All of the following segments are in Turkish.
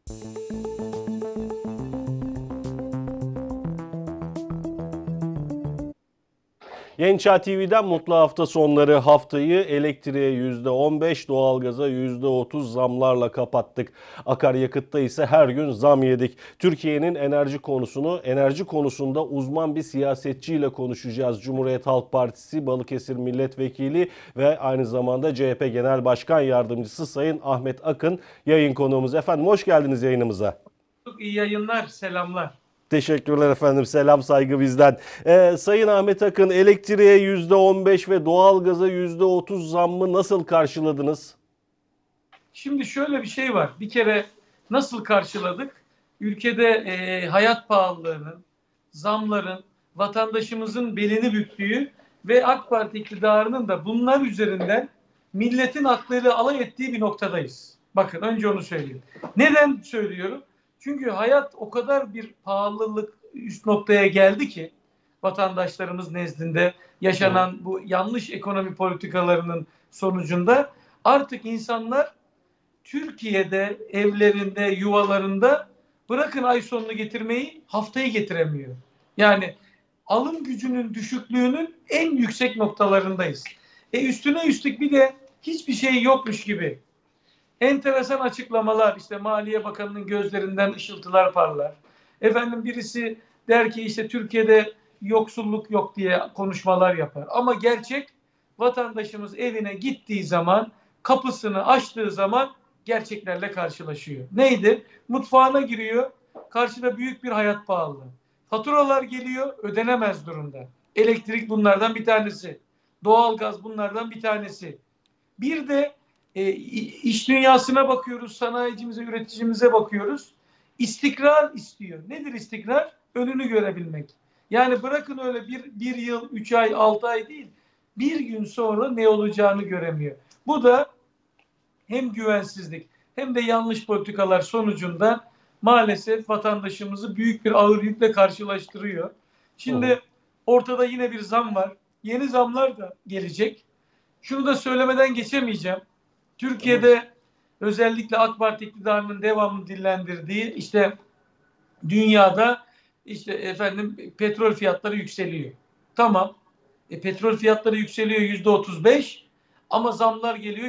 Gençler TV'den mutlu hafta sonları. Haftayı elektriğe %15, doğalgaza %30 zamlarla kapattık. Akaryakıtta ise her gün zam yedik. Türkiye'nin enerji konusunda uzman bir siyasetçiyle konuşacağız. Cumhuriyet Halk Partisi Balıkesir Milletvekili ve aynı zamanda CHP Genel Başkan Yardımcısı Sayın Ahmet Akın yayın konuğumuz. Efendim hoş geldiniz yayınımıza. Çok iyi yayınlar, selamlar. Teşekkürler efendim. Selam saygı bizden. Sayın Ahmet Akın, elektriğe %15 ve doğalgaza %30 zammı nasıl karşıladınız? Şimdi şöyle bir şey var. Bir kere nasıl karşıladık? Ülkede hayat pahalılığının, zamların, vatandaşımızın belini büktüğü ve AK Parti iktidarının da bunlar üzerinden milletin aklıyla alay ettiği bir noktadayız. Bakın önce onu söyleyeyim. Neden söylüyorum? Çünkü hayat o kadar bir pahalılık üst noktaya geldi ki vatandaşlarımız nezdinde yaşanan bu yanlış ekonomi politikalarının sonucunda artık insanlar Türkiye'de evlerinde, yuvalarında bırakın ay sonunu getirmeyi haftayı getiremiyor. Yani alım gücünün düşüklüğünün en yüksek noktalarındayız. Üstüne üstlük bir de hiçbir şey yokmuş gibi enteresan açıklamalar, işte Maliye Bakanı'nın gözlerinden ışıltılar parlar. Efendim birisi der ki işte Türkiye'de yoksulluk yok diye konuşmalar yapar. Ama gerçek vatandaşımız evine gittiği zaman, kapısını açtığı zaman gerçeklerle karşılaşıyor. Neydi? Mutfağına giriyor, karşıda büyük bir hayat pahalılığı. Faturalar geliyor, ödenemez durumda. Elektrik bunlardan bir tanesi. Doğalgaz bunlardan bir tanesi. Bir de iş dünyasına bakıyoruz, sanayicimize, üreticimize bakıyoruz. İstikrar istiyor. Nedir istikrar? Önünü görebilmek. Yani bırakın öyle bir yıl, 3 ay, 6 ay değil, bir gün sonra ne olacağını göremiyor. Bu da hem güvensizlik hem de yanlış politikalar sonucunda maalesef vatandaşımızı büyük bir ağır yükle karşılaştırıyor. Şimdi ortada yine bir zam var. Yeni zamlar da gelecek. Şunu da söylemeden geçemeyeceğim. Türkiye'de özellikle AK Parti iktidarının devamlı dillendirdiği işte dünyada işte efendim petrol fiyatları yükseliyor. Tamam. Petrol fiyatları yükseliyor %35 ama zamlar geliyor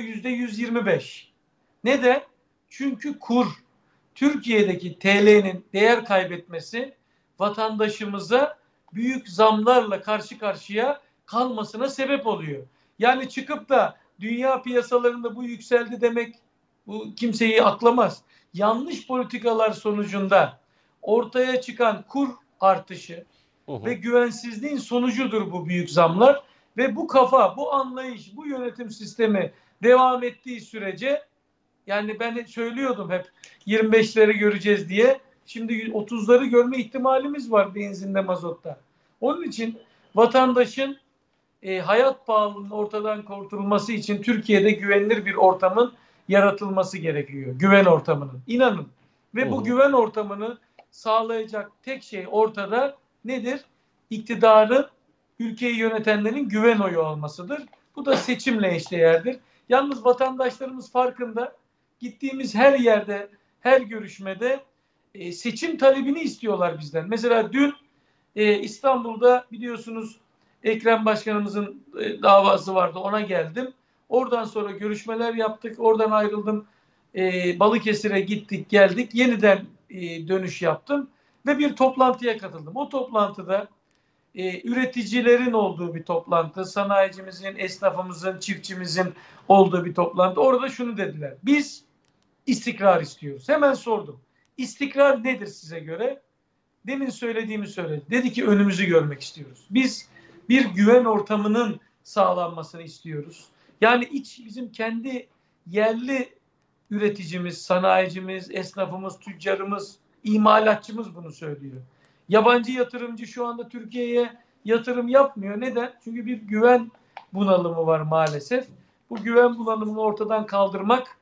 %125. Neden? Çünkü Türkiye'deki TL'nin değer kaybetmesi vatandaşımıza büyük zamlarla karşı karşıya kalmasına sebep oluyor. Yani çıkıp da dünya piyasalarında bu yükseldi demek bu kimseyi aklamaz. Yanlış politikalar sonucunda ortaya çıkan kur artışı ve güvensizliğin sonucudur bu büyük zamlar ve bu kafa, bu anlayış, bu yönetim sistemi devam ettiği sürece yani ben söylüyordum hep 25'leri göreceğiz diye. Şimdi 30'ları görme ihtimalimiz var benzinde, mazotta. Onun için vatandaşın hayat pahalılığının ortadan kurtulması için Türkiye'de güvenilir bir ortamın yaratılması gerekiyor. Güven ortamının. İnanın. Ve bu güven ortamını sağlayacak tek şey ortada nedir? İktidarın, ülkeyi yönetenlerin güven oyu olmasıdır. Bu da seçimle eşdeğerdir. Yalnız vatandaşlarımız farkında. Gittiğimiz her yerde, her görüşmede seçim talebini istiyorlar bizden. Mesela dün İstanbul'da biliyorsunuz Ekrem Başkanımızın davası vardı. Ona geldim. Oradan sonra görüşmeler yaptık. Oradan ayrıldım. Balıkesir'e gittik, geldik. Yeniden dönüş yaptım. Ve bir toplantıya katıldım. O toplantıda üreticilerin olduğu bir toplantı. Sanayicimizin, esnafımızın, çiftçimizin olduğu bir toplantı. Orada şunu dediler. Biz istikrar istiyoruz. Hemen sordum. İstikrar nedir size göre? Demin söylediğimi söyledi. Dedi ki önümüzü görmek istiyoruz. Biz bir güven ortamının sağlanmasını istiyoruz. Yani bizim kendi yerli üreticimiz, sanayicimiz, esnafımız, tüccarımız, imalatçımız bunu söylüyor. Yabancı yatırımcı şu anda Türkiye'ye yatırım yapmıyor. Neden? Çünkü bir güven bunalımı var maalesef. Bu güven bunalımını ortadan kaldırmak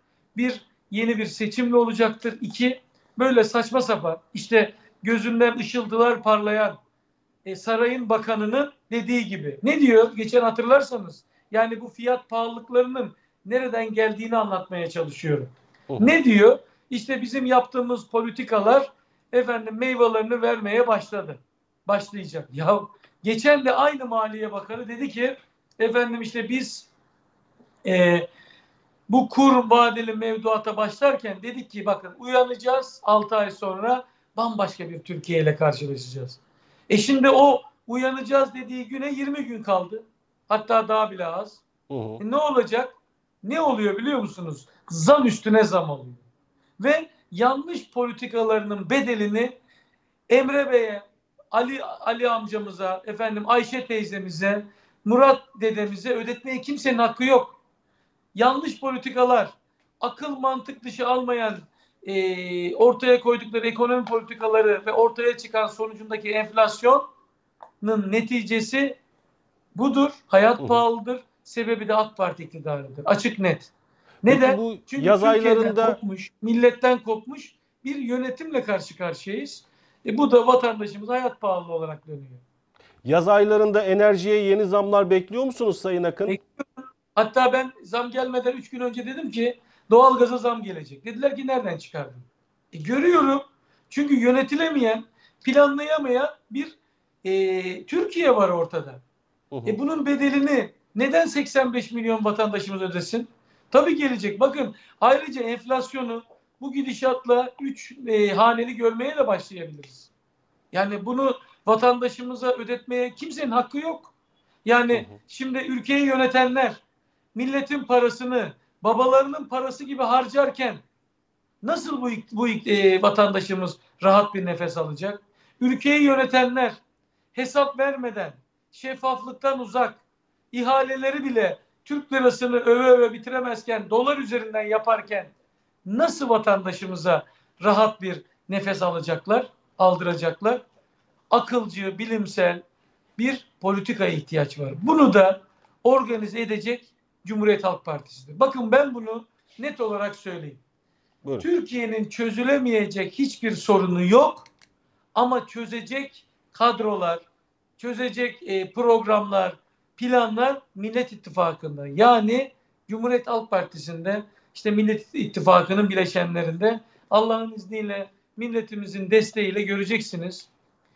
yeni bir seçimle olacaktır. 2, böyle saçma sapan işte gözünden ışıltılar parlayan sarayın bakanının dediği gibi. Ne diyor? Geçen hatırlarsanız yani bu fiyat pahalılıklarının nereden geldiğini anlatmaya çalışıyorum. Ne diyor? İşte bizim yaptığımız politikalar efendim meyvelerini vermeye başlayacak. Ya geçen de aynı Maliye Bakanı dedi ki efendim işte biz bu kur vadeli mevduata başlarken dedik ki bakın uyanacağız 6 ay sonra bambaşka bir Türkiye ile karşılaşacağız. Şimdi o uyanacağız dediği güne 20 gün kaldı. Hatta daha bile az. Hı hı. Ne olacak? Ne oluyor biliyor musunuz? Zam üstüne zam oluyor. Ve yanlış politikalarının bedelini Emre Bey'e, Ali amcamıza, efendim Ayşe teyzemize, Murat dedemize ödetmeye kimsenin hakkı yok. Yanlış politikalar, akıl mantık dışı almayan ortaya koydukları ekonomi politikaları ve ortaya çıkan sonucundaki enflasyonun neticesi budur. Hayat pahalıdır. Sebebi de AK Parti iktidarıdır. Açık net. Neden? Peki bu Çünkü yaz Türkiye'den aylarında kopmuş, milletten kopmuş bir yönetimle karşı karşıyayız. Bu da vatandaşımız hayat pahalı olarak dönüyor. yaz aylarında enerjiye yeni zamlar bekliyor musunuz Sayın Akın? Hatta ben zam gelmeden 3 gün önce dedim ki doğalgaza zam gelecek. Dediler ki nereden çıkardın? Görüyorum. Çünkü yönetilemeyen, planlayamayan bir Türkiye var ortada. Hı hı. Bunun bedelini neden 85 milyon vatandaşımız ödesin? Tabii gelecek. Bakın ayrıca enflasyonu bu gidişatla 3 haneli görmeye de başlayabiliriz. Yani bunu vatandaşımıza ödetmeye kimsenin hakkı yok. Yani şimdi ülkeyi yönetenler milletin parasını babalarının parası gibi harcarken nasıl bu vatandaşımız rahat bir nefes alacak? Ülkeyi yönetenler hesap vermeden, şeffaflıktan uzak, ihaleleri bile Türk lirasını öve öve bitiremezken, dolar üzerinden yaparken nasıl vatandaşımıza rahat bir nefes aldıracaklar? Akılcı, bilimsel bir politikaya ihtiyaç var. Bunu da organize edecek Cumhuriyet Halk Partisi'dir. Bakın ben bunu net olarak söyleyeyim. Buyurun. Türkiye'nin çözülemeyecek hiçbir sorunu yok ama çözecek kadrolar, çözecek programlar, planlar Millet İttifakı'nda. Yani Cumhuriyet Halk Partisi'nde, işte Millet İttifakı'nın bileşenlerinde Allah'ın izniyle milletimizin desteğiyle göreceksiniz.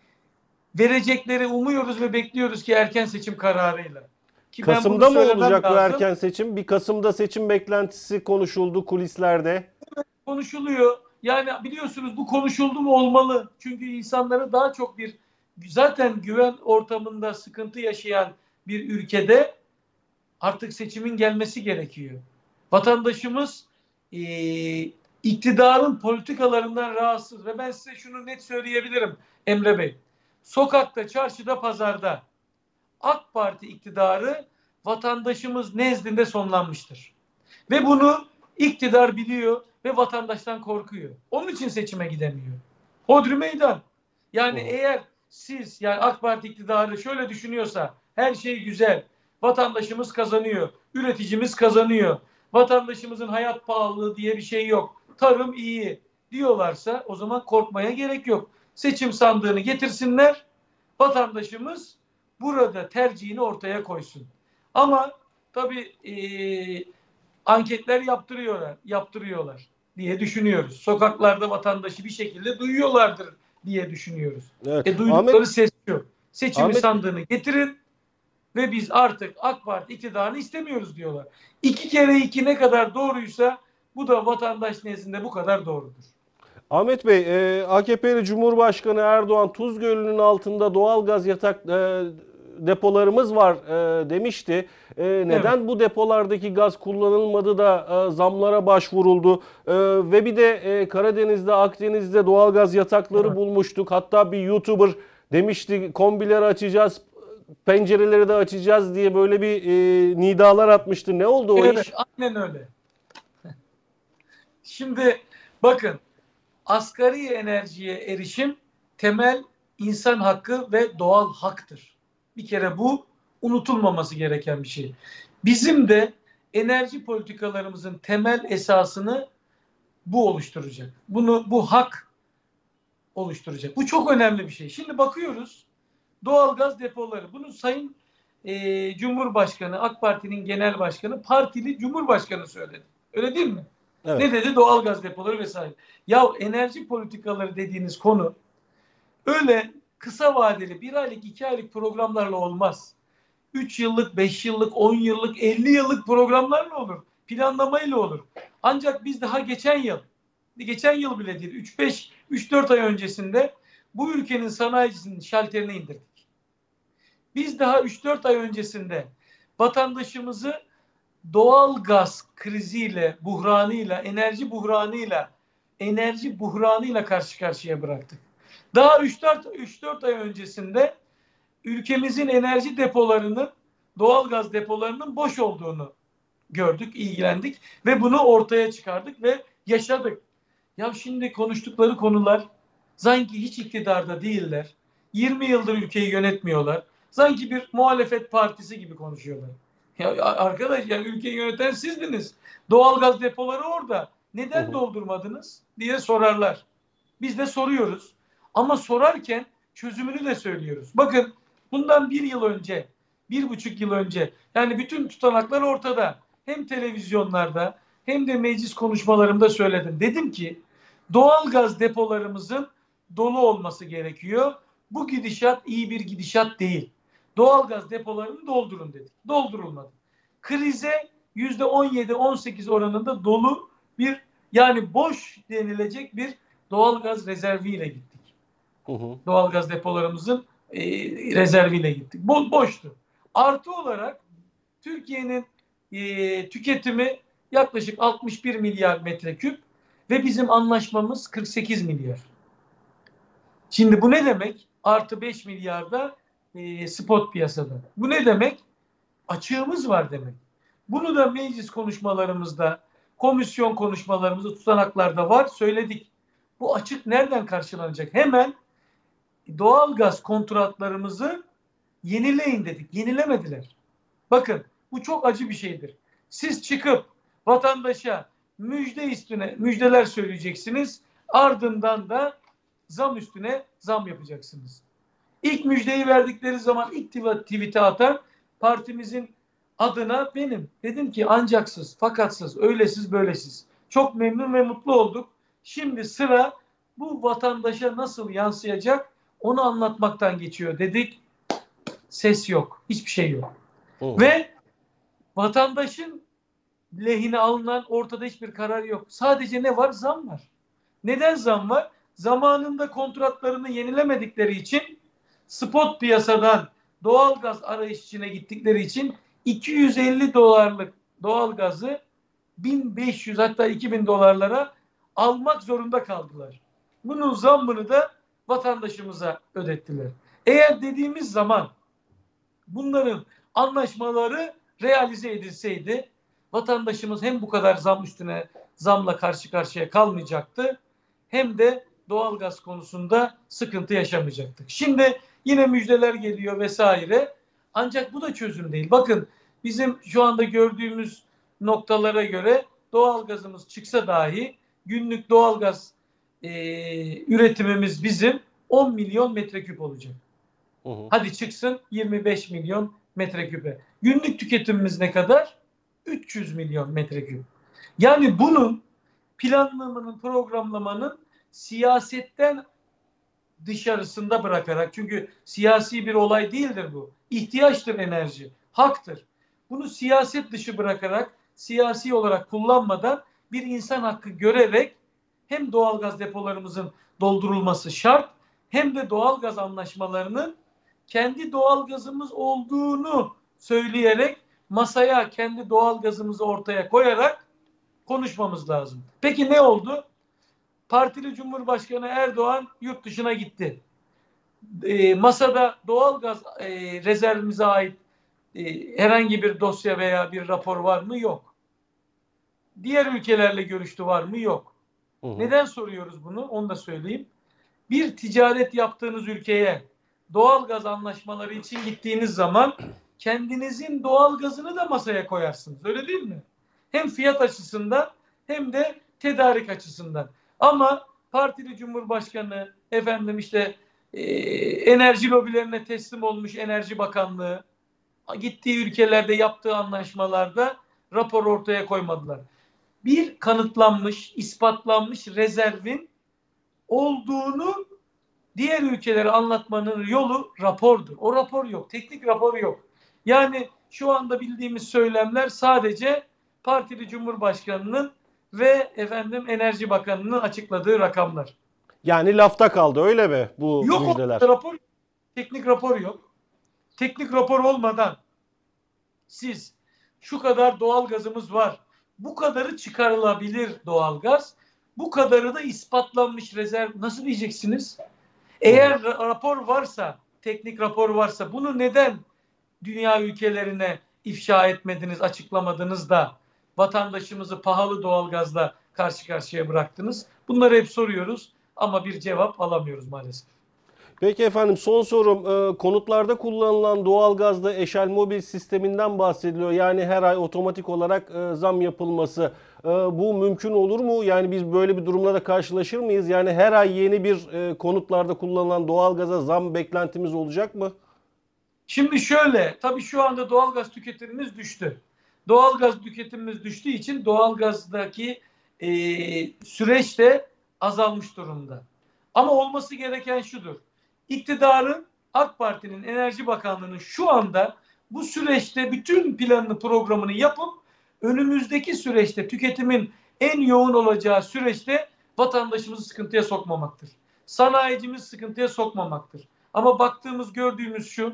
Verecekleri umuyoruz ve bekliyoruz ki erken seçim kararıyla. Ki Kasım'da mı olacak bu erken seçim? Bir Kasım'da seçim beklentisi konuşuldu kulislerde. Konuşuluyor. Yani biliyorsunuz bu konuşuldu mu olmalı. Çünkü insanları daha çok zaten güven ortamında sıkıntı yaşayan bir ülkede artık seçimin gelmesi gerekiyor. Vatandaşımız iktidarın politikalarından rahatsız ve ben size şunu net söyleyebilirim Emre Bey. Sokakta, çarşıda, pazarda AK Parti iktidarı vatandaşımız nezdinde sonlanmıştır. Ve bunu iktidar biliyor ve vatandaştan korkuyor. Onun için seçime gidemiyor. Hodri meydan. Yani eğer siz yani AK Parti iktidarı şöyle düşünüyorsa her şey güzel, vatandaşımız kazanıyor, üreticimiz kazanıyor, vatandaşımızın hayat pahalılığı diye bir şey yok, tarım iyi diyorlarsa o zaman korkmaya gerek yok. Seçim sandığını getirsinler, vatandaşımız burada tercihini ortaya koysun. Ama tabii anketler yaptırıyorlar diye düşünüyoruz. Sokaklarda vatandaşı bir şekilde duyuyorlardır diye düşünüyoruz. Evet. Duydukları ses yok. Seçim Ahmet, sandığını getirin ve biz artık AK Parti iktidarını istemiyoruz diyorlar. 2 kere 2 ne kadar doğruysa bu da vatandaş nezdinde bu kadar doğrudur. Ahmet Bey, AKP'li Cumhurbaşkanı Erdoğan Tuz Gölü'nün altında doğalgaz depolarımız var demişti. Neden evet, bu depolardaki gaz kullanılmadı da zamlara başvuruldu? Ve bir de Karadeniz'de, Akdeniz'de doğalgaz yatakları evet, bulmuştuk. Hatta bir YouTuber demişti kombileri açacağız, pencereleri de açacağız diye böyle bir nidalar atmıştı. Ne oldu o evet, iş? Aynen öyle. Şimdi bakın, asgari enerjiye erişim temel insan hakkı ve doğal haktır. Bir kere bu unutulmaması gereken bir şey. Bizim de enerji politikalarımızın temel esasını bu oluşturacak. Bu hak oluşturacak. Bu çok önemli bir şey. Şimdi bakıyoruz doğalgaz depoları. Bunu Sayın Cumhurbaşkanı, AK Parti'nin genel başkanı, partili Cumhurbaşkanı söyledi. Öyle değil mi? Evet. Ne dedi? Doğalgaz depoları vesaire. Ya enerji politikaları dediğiniz konu öyle kısa vadeli 1 aylık 2 aylık programlarla olmaz. 3 yıllık, 5 yıllık, 10 yıllık, 50 yıllık programlarla olur. Planlamayla olur. Ancak biz daha geçen yıl bile değil, 3-4 ay öncesinde bu ülkenin sanayicisinin şalterini indirdik. Biz daha 3-4 ay öncesinde vatandaşımızı doğal gaz kriziyle, buhranıyla, enerji buhranıyla karşı karşıya bıraktık. Daha 3-4 ay öncesinde ülkemizin enerji depolarının, doğal gaz depolarının boş olduğunu gördük, ilgilendik ve bunu ortaya çıkardık ve yaşadık. Ya şimdi konuştukları konular sanki hiç iktidarda değiller. 20 yıldır ülkeyi yönetmiyorlar. Sanki bir muhalefet partisi gibi konuşuyorlar. Ya arkadaş, ya ülkeyi yöneten sizdiniz. Doğalgaz depoları orada. Hı Neden hı. doldurmadınız diye sorarlar. Biz de soruyoruz. Ama sorarken çözümünü de söylüyoruz. Bakın, bundan 1 yıl önce, 1,5 yıl önce, yani bütün tutanaklar ortada. Hem televizyonlarda hem de meclis konuşmalarımda söyledim. Dedim ki doğalgaz depolarımızın dolu olması gerekiyor. Bu gidişat iyi bir gidişat değil. Doğalgaz depolarını doldurun dedik. Doldurulmadı. Krize %17-18 oranında dolu bir, yani boş denilecek bir doğalgaz rezerviyle gittik. Hı hı. Doğalgaz depolarımızın rezerviyle gittik. Boştu. Artı olarak Türkiye'nin tüketimi yaklaşık 61 milyar metreküp ve bizim anlaşmamız 48 milyar. Şimdi bu ne demek? Artı 5 milyarda spot piyasada. Bu ne demek? Açığımız var demek. Bunu da meclis konuşmalarımızda, komisyon konuşmalarımızda, tutanaklarda var, söyledik. Bu açık nereden karşılanacak? Hemen doğalgaz kontratlarımızı yenileyin dedik. Yenilemediler. Bakın, bu çok acı bir şeydir. Siz çıkıp vatandaşa müjdeler söyleyeceksiniz. Ardından da zam üstüne zam yapacaksınız. İlk müjdeyi verdikleri zaman ilk tweet'e atan partimizin adına benim. Dedim ki ancaksız, fakatsız, öylesiz, böylesiz. Çok memnun ve mutlu olduk. Şimdi sıra bu vatandaşa nasıl yansıyacak onu anlatmaktan geçiyor dedik. Ses yok. Hiçbir şey yok. Hı hı. Ve vatandaşın lehine alınan ortada hiçbir karar yok. Sadece ne var? Zam var. Neden zam var? Zamanında kontratlarını yenilemedikleri için, spot piyasadan doğalgaz arayışına gittikleri için 250 dolarlık doğalgazı 1500 hatta 2000 dolarlara almak zorunda kaldılar. Bunun zammını da vatandaşımıza ödettiler. Eğer dediğimiz zaman bunların anlaşmaları realize edilseydi vatandaşımız hem bu kadar zam üstüne zamla karşı karşıya kalmayacaktı, hem de doğalgaz konusunda sıkıntı yaşamayacaktık. Şimdi yine müjdeler geliyor vesaire. Ancak bu da çözüm değil. Bakın, bizim şu anda gördüğümüz noktalara göre doğalgazımız çıksa dahi günlük doğalgaz üretimimiz bizim 10 milyon metreküp olacak. Hı hı. Hadi çıksın 25 milyon metreküpe. Günlük tüketimimiz ne kadar? 300 milyon metreküp. Yani bunun planlamanın, programlamanın siyasetten dışarısında bırakarak, çünkü siyasi bir olay değildir bu. İhtiyaçtır enerji, haktır. Bunu siyaset dışı bırakarak, siyasi olarak kullanmadan bir insan hakkı görerek hem doğalgaz depolarımızın doldurulması şart, hem de doğalgaz anlaşmalarının kendi doğalgazımız olduğunu söyleyerek masaya kendi doğalgazımızı ortaya koyarak konuşmamız lazım. Peki ne oldu? Partili Cumhurbaşkanı Erdoğan yurt dışına gitti. Masada doğalgaz rezervimize ait herhangi bir dosya veya bir rapor var mı? Yok. Diğer ülkelerle görüştü, var mı? Yok. Hı hı. Neden soruyoruz bunu? Onu da söyleyeyim. Bir ticaret yaptığınız ülkeye doğalgaz anlaşmaları için gittiğiniz zaman kendinizin doğalgazını da masaya koyarsınız. Öyle değil mi? Hem fiyat açısından hem de tedarik açısından. Ama partili Cumhurbaşkanı, enerji lobilerine teslim olmuş Enerji Bakanlığı gittiği ülkelerde yaptığı anlaşmalarda rapor ortaya koymadılar. bir kanıtlanmış, ispatlanmış rezervin olduğunu diğer ülkelere anlatmanın yolu rapordur. O rapor yok. Teknik rapor yok. Yani şu anda bildiğimiz söylemler sadece partili Cumhurbaşkanı'nın ve Enerji Bakanı'nın açıkladığı rakamlar. Yani lafta kaldı öyle mi bu Yok müjdeler? rapor, teknik rapor yok. Teknik rapor olmadan siz şu kadar doğal gazımız var, bu kadarı çıkarılabilir doğalgaz, bu kadarı da ispatlanmış rezerv nasıl diyeceksiniz? Eğer rapor varsa, teknik rapor varsa bunu neden dünya ülkelerine ifşa etmediniz, açıklamadınız da vatandaşımızı pahalı doğalgazla karşı karşıya bıraktınız? Bunları hep soruyoruz ama bir cevap alamıyoruz maalesef. Peki efendim, son sorum. Konutlarda kullanılan doğalgazda Eşel Mobil sisteminden bahsediliyor. Yani her ay otomatik olarak zam yapılması. Bu mümkün olur mu? Yani biz böyle bir durumla da karşılaşır mıyız? Yani her ay yeni bir konutlarda kullanılan doğalgaza zam beklentimiz olacak mı? Şimdi şöyle, tabii şu anda doğalgaz tüketimimiz düştü. Doğalgaz tüketimimiz düştüğü için doğalgazdaki süreç de azalmış durumda. Ama olması gereken şudur. İktidarın, AK Parti'nin, Enerji Bakanlığı'nın şu anda bu süreçte bütün planını, programını yapıp önümüzdeki süreçte tüketimin en yoğun olacağı süreçte vatandaşımızı sıkıntıya sokmamaktır. Sanayicimizi sıkıntıya sokmamaktır. Ama baktığımız, gördüğümüz şu,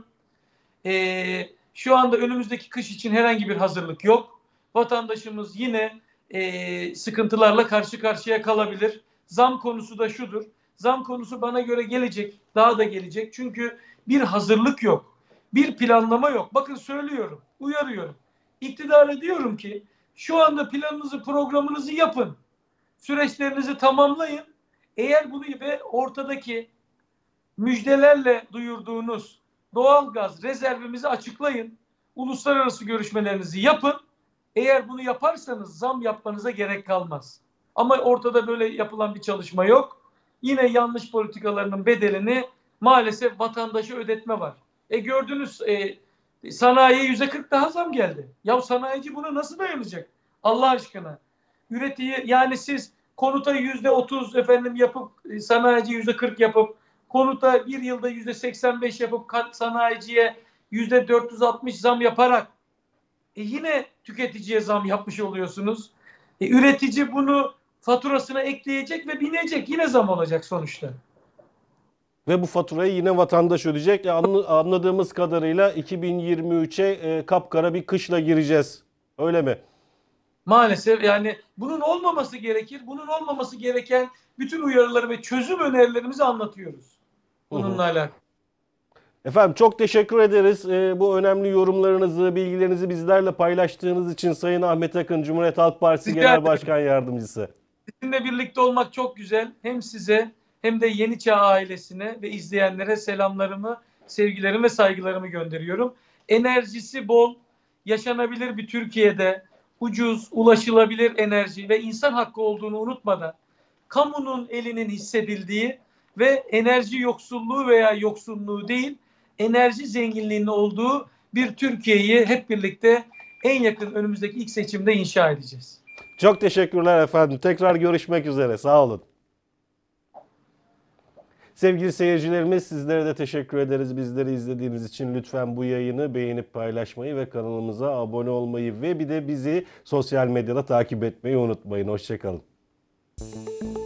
şu anda önümüzdeki kış için herhangi bir hazırlık yok. Vatandaşımız yine sıkıntılarla karşı karşıya kalabilir. Zam konusu da şudur. Zam konusu bana göre gelecek. Daha da gelecek. Çünkü bir hazırlık yok. Bir planlama yok. Bakın söylüyorum. Uyarıyorum. İktidara diyorum ki şu anda planınızı, programınızı yapın. Süreçlerinizi tamamlayın. Eğer bunu ve ortadaki müjdelerle duyurduğunuz doğalgaz rezervimizi açıklayın. Uluslararası görüşmelerinizi yapın. Eğer bunu yaparsanız zam yapmanıza gerek kalmaz. Ama ortada böyle yapılan bir çalışma yok. Yine yanlış politikalarının bedelini maalesef vatandaşa ödetme var. Gördünüz, sanayiye %40 daha zam geldi. Ya sanayici buna nasıl dayanacak? Allah aşkına. Üretici, yani siz konuta %30 yapıp sanayici %40 yapıp konuta bir yılda %85 yapıp sanayiciye %460 zam yaparak yine tüketiciye zam yapmış oluyorsunuz. Üretici bunu faturasına ekleyecek ve binecek. Yine zam olacak sonuçta. Ve bu faturayı yine vatandaş ödeyecek. Anladığımız kadarıyla 2023'e kapkara bir kışla gireceğiz. Öyle mi? Maalesef yani bunun olmaması gerekir. Bunun olmaması gereken bütün uyarıları ve çözüm önerilerimizi anlatıyoruz. Bununla alakalı. Efendim çok teşekkür ederiz. Bu önemli yorumlarınızı, bilgilerinizi bizlerle paylaştığınız için Sayın Ahmet Akın, Cumhuriyet Halk Partisi Rica Genel ederim. Başkan Yardımcısı. Sizinle birlikte olmak çok güzel. Hem size hem de Yeni Çağ ailesine ve izleyenlere selamlarımı, sevgilerimi ve saygılarımı gönderiyorum. Enerjisi bol, yaşanabilir bir Türkiye'de ucuz, ulaşılabilir enerji ve insan hakkı olduğunu unutmadan kamunun elinin hissedildiği ve enerji yoksulluğu veya yoksunluğu değil, enerji zenginliğinin olduğu bir Türkiye'yi hep birlikte en yakın önümüzdeki ilk seçimde inşa edeceğiz. Çok teşekkürler efendim. Tekrar görüşmek üzere. Sağ olun. Sevgili seyircilerimiz, sizlere de teşekkür ederiz. Bizleri izlediğiniz için lütfen bu yayını beğenip paylaşmayı ve kanalımıza abone olmayı ve bir de bizi sosyal medyada takip etmeyi unutmayın. Hoşçakalın.